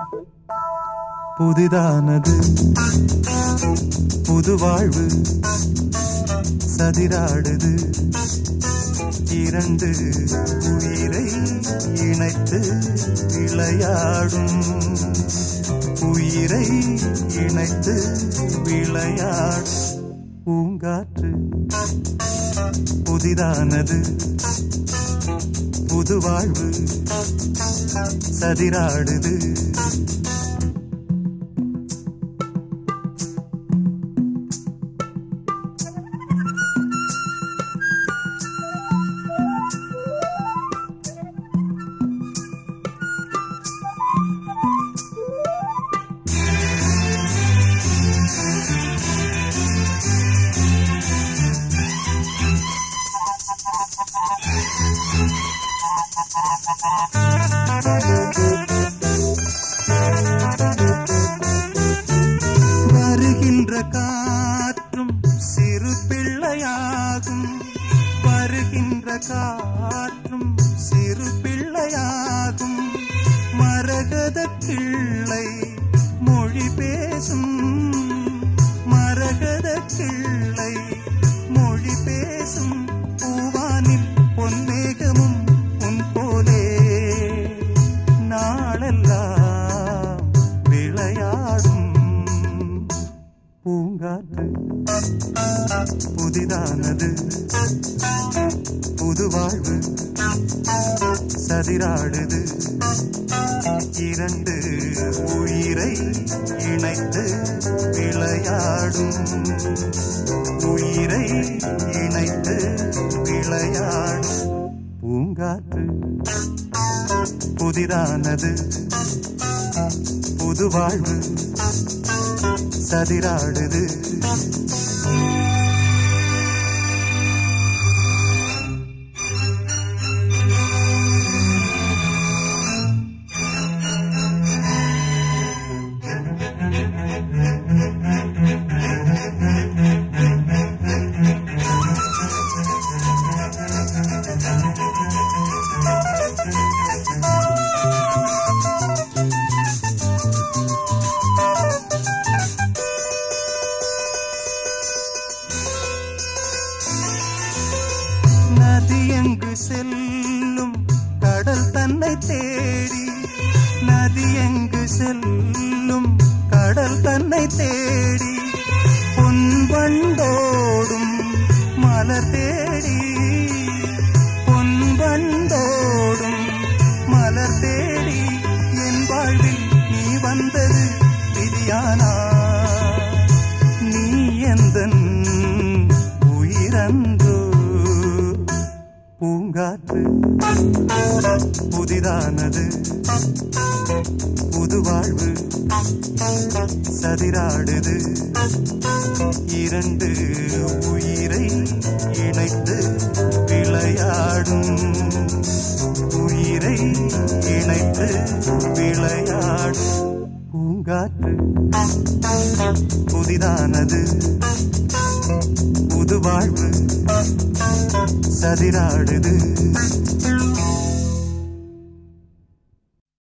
புதிதானது புது வாழ்வு சதிராடுது இரண்டு உயிரை இணைத்து விளையாடும் உயிரை இணைத்து விளையாடும் பூங்காற்று புதிதானது புது வாழ்வு சதிராடுது புதிதானது புது வாழ்வு சதிராடுது இரண்டு உயிரை இணைத்து விளையாடும் உயிரை இணைத்து விளையாடும் பூங்காற்று புதிதானது புது வாழ்வு சதிராடுது நதியெங்கு செல்லும் கடல் தன்னை தேடி நதியெங்கு செல்லும் கடல் தன்னை தேடி பொன்வண்டோடும் மலர் தேடி பொன்வண்டோடும் மலர் தேடி என் வாழ்வில் நீ வந்தது விதியானா நீ எந்தன் உயிரன்றோ பூங்காற்று புதிதானது புது வாழ்வு சதிராடுது இரண்டு உயிரை இணைத்து விளையாடும் உயிரை இணைத்து விளையாடும் பூங்காற்று புதிதானது புது வாழ்வு சதிராடுது